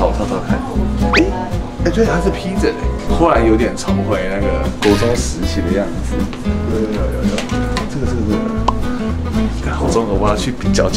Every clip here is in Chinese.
好，我偷偷看。哎，对，它是披着的，忽然有点重回那个国中时期的样子。有，这个，好重哦，我要去比较。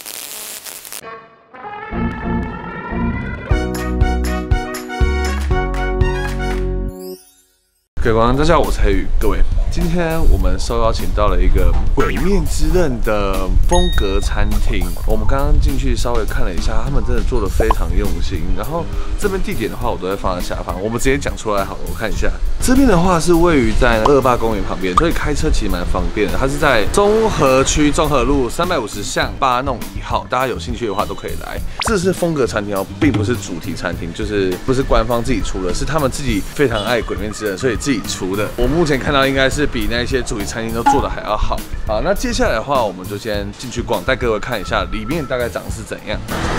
各位观众，大家好，我是黑羽。各位，今天我们受邀请到了一个《鬼灭之刃》的风格餐厅。我们刚刚进去稍微看了一下，他们真的做的非常用心。然后这边地点的话，我都会放在下方，我们直接讲出来好了。我看一下，这边的话是位于在228公园旁边，所以开车其实蛮方便的。它是在中和区中和路350巷8弄1号，大家有兴趣的话都可以来。这是风格餐厅哦，并不是主题餐厅，就是不是官方自己出的，是他们自己非常爱《鬼灭之刃》，所以自己出的。我目前看到应该是比那些主题餐厅都做的还要好。好，那接下来的话，我们就先进去逛，带各位看一下里面大概长是怎样。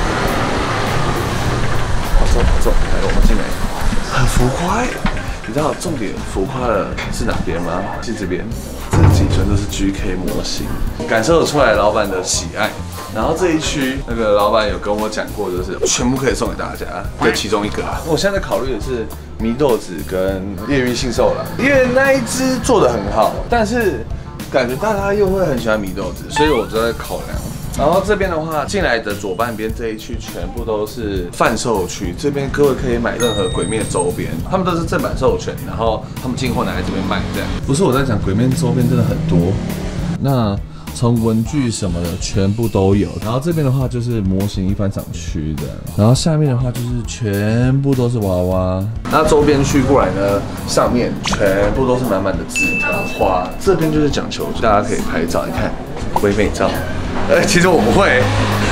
好走，来，我们进来，很浮夸。你知道重点浮夸的是哪边吗？是这边，这几尊都是 GK 模型，感受得出来老板的喜爱。然后这一区那个老板有跟我讲过，就是全部可以送给大家的其中一个啊。我现在在考虑的是祢豆子跟夜晕杏寿郎，因为那一只做的很好，但是感觉大家又会很喜欢祢豆子，所以我就在考量。然后这边的话，进来的左半边这一区全部都是贩售区，这边各位可以买任何鬼灭周边，他们都是正版授权，然后他们进货拿来这边卖这样。不是我在讲，鬼灭周边真的很多，那从文具什么的全部都有。然后这边的话就是模型一番赏区的，然后下面的话就是全部都是娃娃。那周边区过来呢，上面全部都是满满的纸条花，这边就是讲求大家可以拍照，你看唯美照。其实我不会，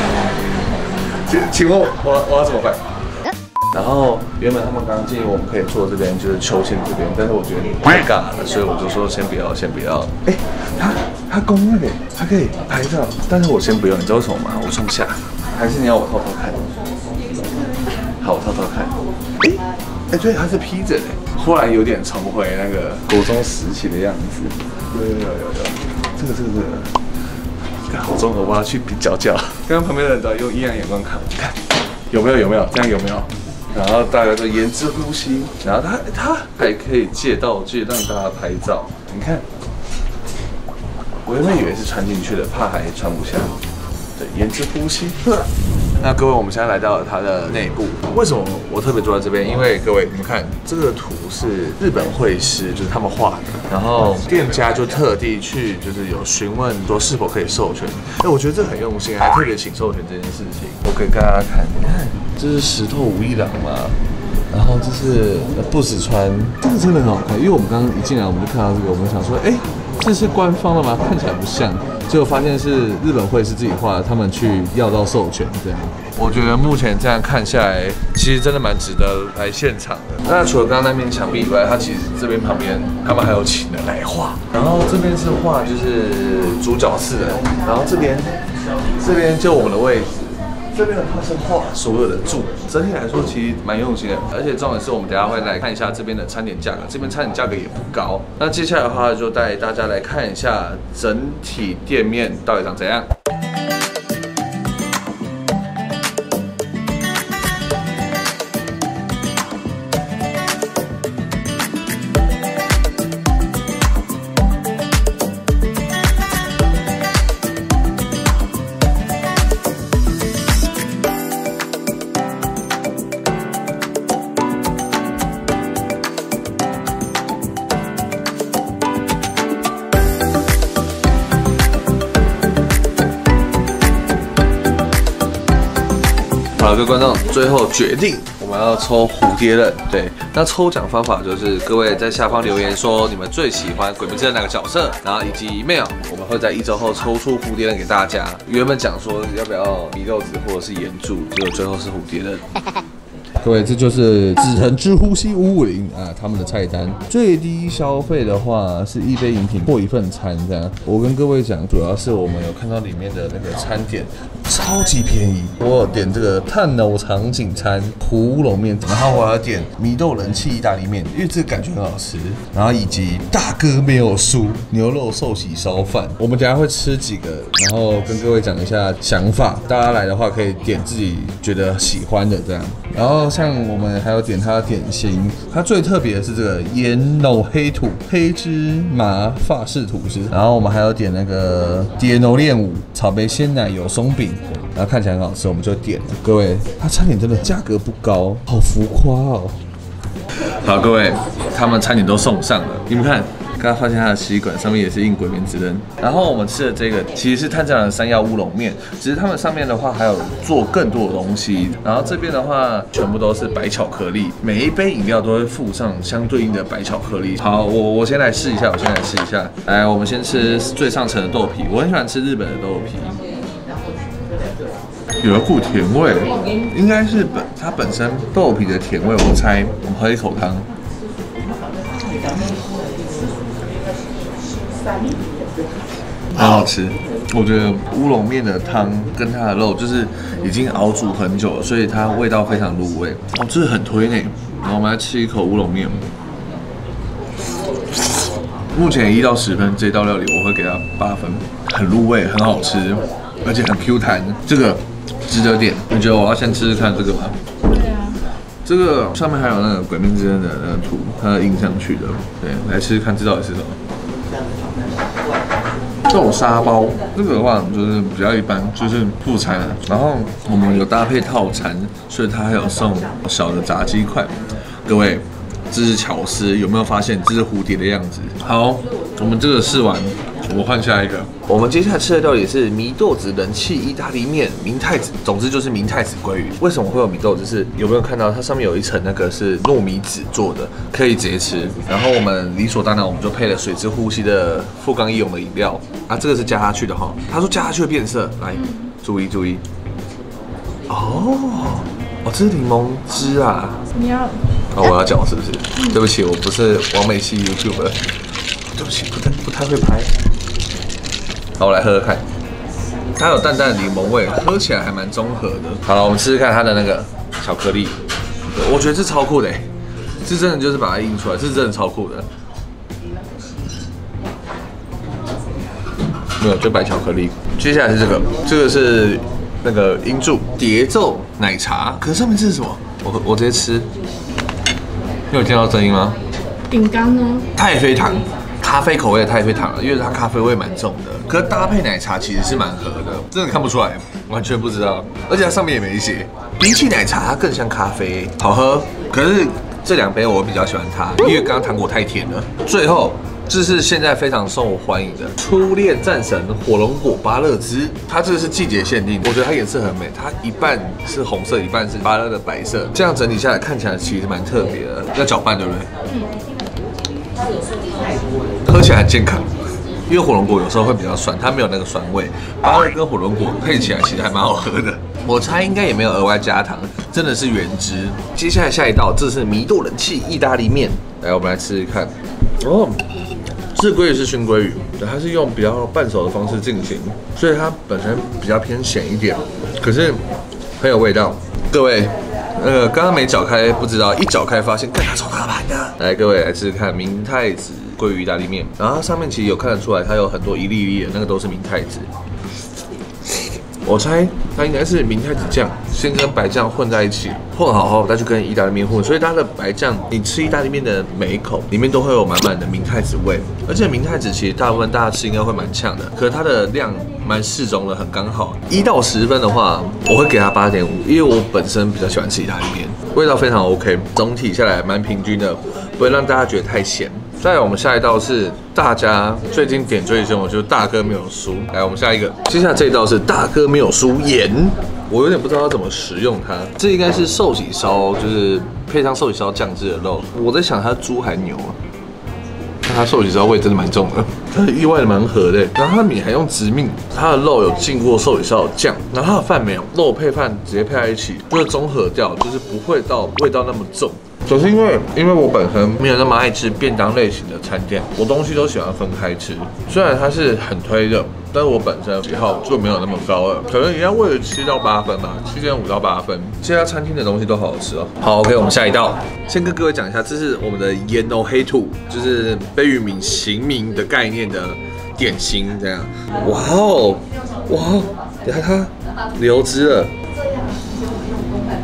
请问我要怎么办？然后原本他们刚建议我们可以坐这边，就是秋千这边，但是我觉得太尬了，所以我就说先不要。哎，他公那个，他可以拍照，但是我先不用，你知道为什么吗？我装不下，还是你要我偷偷看？好，我偷偷看。哎，对，他是披着的，忽然有点重回那个国中时期的样子。有，这个。看好重哦，我要去比较。刚刚旁边的人都用异样眼光看我，看有没有？这样有没有？然后大家都沿之呼吸，然后他还可以借道具让大家拍照。你看，我原本以为是穿进去的，怕还穿不下。对，沿之呼吸。那各位，我们现在来到了它的内部。为什么我特别坐在这边？因为各位，你们看这个图是日本绘师，就是他们画的。然后店家就特地去，就是有询问说是否可以授权。哎，我觉得这很用心，还特别请授权这件事情。我可以跟大家看，你看，这是石头无一郎嘛。然后这是不死川，这个真的很好看。因为我们刚刚一进来，我们就看到这个，我们想说，哎，这是官方的吗？看起来不像。结果发现是日本绘师自己画的，他们去要到授权这样。我觉得目前这样看下来，其实真的蛮值得来现场的。那除了刚刚那面墙壁以外，它其实这边旁边他们还有请人来画。然后这边是画就是主角4人，然后这边就我们的位置。这边的话是画所有的柱，整体来说其实蛮用心的，而且重点是我们等一下会来看一下这边的餐点价格，这边餐点价格也不高。那接下来的话就带大家来看一下整体店面到底长怎样。好，各位观众，最后决定我们要抽蝴蝶刃。对，那抽奖方法就是各位在下方留言说你们最喜欢鬼灭之刃哪个角色，然后以及 email， 我们会在1周后抽出蝴蝶刃给大家。原本讲说要不要祢豆子或者是岩柱，结果最后是蝴蝶刃。各位，这就是紫藤之呼吸550啊，他们的菜单最低消费的话是1杯饮品或1份餐这样。我跟各位讲，主要是我们有看到里面的那个餐点超级便宜，我有点这个炭脑长颈餐、胡龙面，然后我要点祢豆人气意大利面，因为这个感觉很好吃，然后以及大哥没有输牛肉寿喜烧饭。我们等一下会吃几个，然后跟各位讲一下想法。大家来的话可以点自己觉得喜欢的这样。然后后像我们还有点它的点心，它最特别的是这个盐肉黑土黑芝麻法式吐司，然后我们还有点那个蝶藕炼乳草莓鲜奶油松饼，然后看起来很好吃，我们就点了。各位，它餐点真的价格不高，好浮夸哦。好，各位，他们餐点都送上了，你们看。刚刚发现它的吸管上面也是印鬼面之刃，然后我们吃的这个其实是炭治郎的山药乌龙面，只是他们上面的话还有做更多的东西，然后这边的话全部都是白巧克力，每一杯饮料都会附上相对应的白巧克力。好，我先来试一下，来，我们先吃最上层的豆皮，我很喜欢吃日本的豆皮。有一股甜味，应该是它本身豆皮的甜味，我猜。我们喝一口汤。很好吃，我觉得乌龙面的汤跟它的肉就是已经熬煮很久了，所以它味道非常入味，哦，这很推呢。然后我们来吃一口乌龙面，目前1到10分，这道料理我会给它8分，很入味，很好吃，而且很 Q 弹，这个值得点。你觉得我要先吃吃看这个吗？对啊，这个上面还有那个鬼灭之刃的那个图，它的印上去的。对，来吃吃看，这到底是什么？豆沙包，这个的话就是比较一般，就是副餐。然后我们有搭配套餐，所以它还有送小的炸鸡块。各位，这是巧思，有没有发现这是蝴蝶的样子？好，我们这个试完，我们换下一个。我们接下来吃的料理是祢豆子人气意大利面，明太子，总之就是明太子鲑鱼。为什么会有祢豆子？是有没有看到它上面有一层那个是糯米纸做的，可以直接吃。然后我们理所当然我们就配了水之呼吸的富冈义勇的饮料啊，这个是加下去的哈。他说加下去会变色，来注意。哦，这是柠檬汁啊。你要？我要讲是不是？对不起，我不是网美系 YouTuber， 对不起，不太会拍。好，我来喝喝看，它有淡淡的柠檬味，喝起来还蛮中和的。好了，我们吃吃看它的那个巧克力，我觉得这超酷的，这真的就是把它印出来，这真的超酷的。没有，就白巧克力。接下来是这个是那个英柱蝶奏奶茶，可是上面这是什么？我直接吃，你有听到声音吗？ 饼干呢？ 太妃糖。咖啡口味的太妃糖了，因为它咖啡味蛮重的，可是搭配奶茶其实是蛮合的，真的看不出来，完全不知道，而且它上面也没写。比起奶茶，它更像咖啡，好喝。可是这2杯我比较喜欢它，因为刚刚糖果太甜了。最后，这是现在非常受欢迎的初恋战神火龙果芭乐汁，它这个是季节限定，我觉得它颜色很美，它一半是红色，一半是芭乐的白色，这样整体下来看起来其实蛮特别的。要搅拌对不对？喝起来很健康，因为火龙果有时候会比较酸，它没有那个酸味。芭乐跟火龙果配起来其实还蛮好喝的，我猜应该也没有额外加糖，真的是原汁。接下来下一道，这是祢豆人气意大利面，来我们来吃吃看。哦，这鲑鱼是熏鲑鱼，对，它是用比较半熟的方式进行，所以它本身比较偏咸一点，可是很有味道。各位。刚刚没搅开，不知道一搅开发现，干它超大盘的。来，各位来试试看明太子鲑鱼意大利面，然后它上面其实有看得出来，它有很多一粒一粒的，那个都是明太子。我猜它应该是明太子酱先跟白酱混在一起，混好后再去跟意大利面混，所以它的白酱，你吃意大利面的每一口里面都会有满满的明太子味，而且明太子其实大部分大家吃应该会蛮呛的，可是它的量蛮适中的，很刚好。1到10分的话，我会给它8.5，因为我本身比较喜欢吃意大利面，味道非常 OK， 总体下来蛮平均的，不会让大家觉得太咸。再来，我们下一道是大家最近点最凶的，就是大哥没有输。来，我们下一个，接下来这一道是大哥没有输盐，我有点不知道要怎么食用它。这应该是寿喜烧，就是配上寿喜烧酱汁的肉。我在想它猪还牛啊？它寿喜烧味真的蛮重的，它意外的蛮合的。然后它的米还用直命，它的肉有浸过寿喜烧的酱，然后它的饭没有，肉配饭直接配在一起，就是综合掉，就是不会到味道那么重。只是因为我本身没有那么爱吃便当类型的餐点，我东西都喜欢分开吃。虽然它是很推的，但是我本身喜好就没有那么高了，可能也要为了7到8分吧，7.5到8分。这家餐厅的东西都好好吃哦。好 ，OK， 我们下一道，先跟各位讲一下，这是我们的盐藕黑土，就是贝聿铭行名的概念的点心，这样。哇哦，哇，等下它流汁了。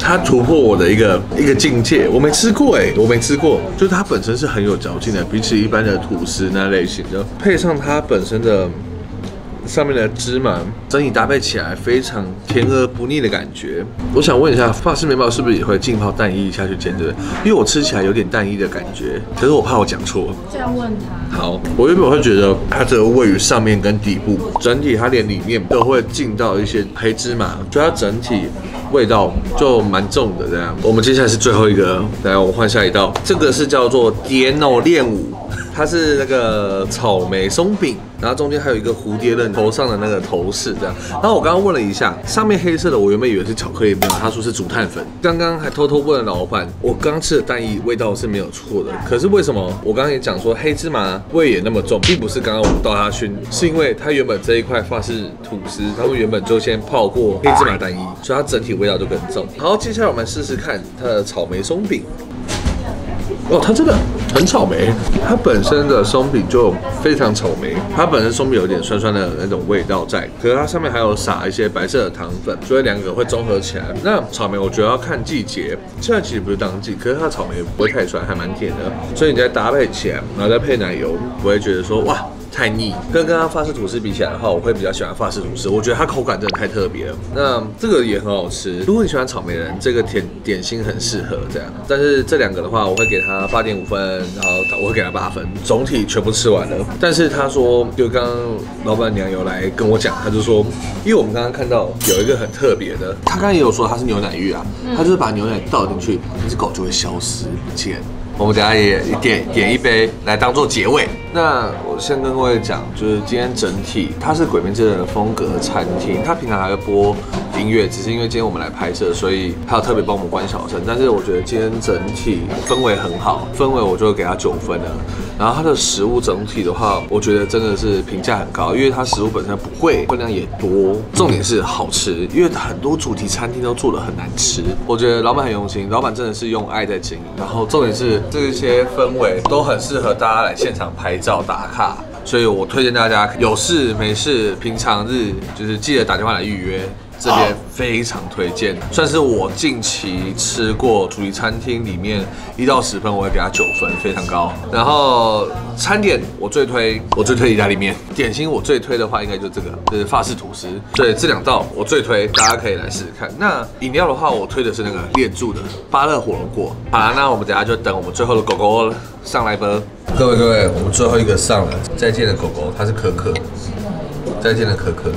它突破我的一个境界，我没吃过我没吃过，就是它本身是很有嚼劲的，比起一般的吐司那类型的，配上它本身的。上面的芝麻整体搭配起来非常甜而不腻的感觉。我想问一下，法式面包是不是也会浸泡蛋液下去煎的？因为我吃起来有点蛋液的感觉，可是我怕我讲错。 这样问他。 好，我原本会觉得它这个位于上面跟底部，整体它连里面都会浸到一些黑芝麻，所以它整体味道就蛮重的这样。我们接下来是最后一个，来我换下一道，这个是叫做蝶藕练舞。它是那个草莓松饼，然后中间还有一个蝴蝶刃头上的那个头饰这样。然后我刚刚问了一下，上面黑色的我原本以为是巧克力，没有，他说是竹炭粉。刚刚还偷偷问了老板，我刚吃的蛋液味道是没有错的，可是为什么我刚刚也讲说黑芝麻味也那么重，并不是刚刚我倒下去，是因为它原本这一块法式吐司，他们原本就先泡过黑芝麻蛋液，所以它整体味道就更重。好，接下来我们试试看它的草莓松饼。哦，它真的很草莓，它本身的松饼就非常草莓，它本身松饼有点酸酸的那种味道在，可是它上面还有撒一些白色的糖粉，所以两个会综合起来。那草莓我觉得要看季节，现在其实不是当季，可是它草莓不会太酸，还蛮甜的，所以你再搭配起来，然后再配奶油，不会觉得说哇太腻。跟刚刚法式吐司比起来的话，我会比较喜欢法式吐司，我觉得它口感真的太特别了。那这个也很好吃，如果你喜欢草莓人，这个点心很适合这样。但是这两个的话，我会给它8.5分，然后我会给它8分，总体全部吃完了。但是他说，就刚刚老板娘有来跟我讲，他就说，因为我们刚刚看到有一个很特别的，他刚刚也有说它是牛奶浴啊，他就是把牛奶倒进去，那只狗就会消失不见。我们等下也点一杯来当做结尾。那我先跟各位讲，就是今天整体它是鬼灭之刃的风格餐厅，它平常还会播音乐，只是因为今天我们来拍摄，所以它有特别帮我们关小声。但是我觉得今天整体氛围很好，氛围我就给它9分了。然后它的食物整体的话，我觉得真的是评价很高，因为它食物本身不贵，分量也多，重点是好吃。因为很多主题餐厅都做得很难吃，我觉得老板很用心，老板真的是用爱在经营。然后重点是这些氛围都很适合大家来现场拍照打卡，所以我推荐大家有事没事，平常日就是记得打电话来预约。这边非常推荐，算是我近期吃过主题餐厅里面1到10分，我会给它9分，非常高。然后餐点我最推意大利面，点心我最推的话应该就这个，就是法式吐司。所以这2道我最推，大家可以来试试看。那饮料的话，我推的是那个炼铸的芭乐火龙果。好啦，那我们等下就等我们最后的狗狗上来吧。各位，我们最后一个上了，再见的狗狗，它是可可，再见的可可。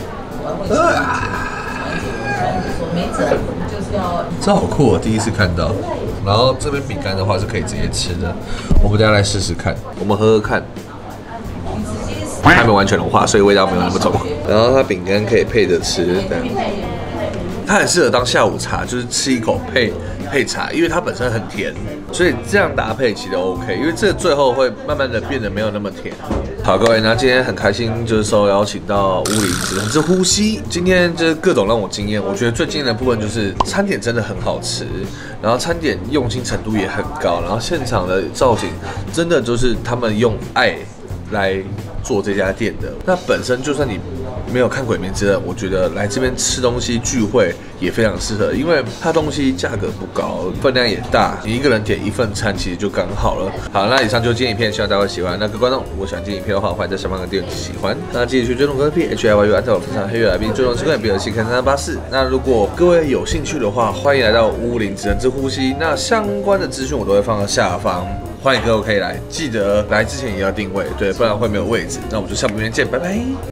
这好酷哦，第一次看到。然后这边饼干的话是可以直接吃的，我们等下来试试看，我们喝喝看。还没完全融化，所以味道没有那么重。然后它饼干可以配着吃，它很适合当下午茶，就是吃一口配茶，因为它本身很甜，所以这样搭配其实 OK。因为这最后会慢慢的变得没有那么甜。好，各位，那今天很开心，就是受邀请到屋里只能之呼吸。今天就是各种让我惊艳，我觉得最惊艳的部分就是餐点真的很好吃，然后餐点用心程度也很高，然后现场的造型真的就是他们用爱来做这家店的。那本身就算你没有看《鬼灭之刃》，我觉得来这边吃东西聚会也非常适合，因为它东西价格不高，分量也大，你一个人点1份餐其实就刚好了。好，那以上就是今天影片，希望大家会喜欢。那各位观众，如果喜欢今天影片的话，欢迎在下方的订阅喜欢。那记得去追踪歌 PHIYU， 按照我分享黑月来宾追踪7个别的新看384。那如果各位有兴趣的话，欢迎来到屋林只能之呼吸。那相关的资讯我都会放在下方。欢迎各位可以来，记得来之前也要定位，对，不然会没有位置。那我们就下部影片见，拜拜。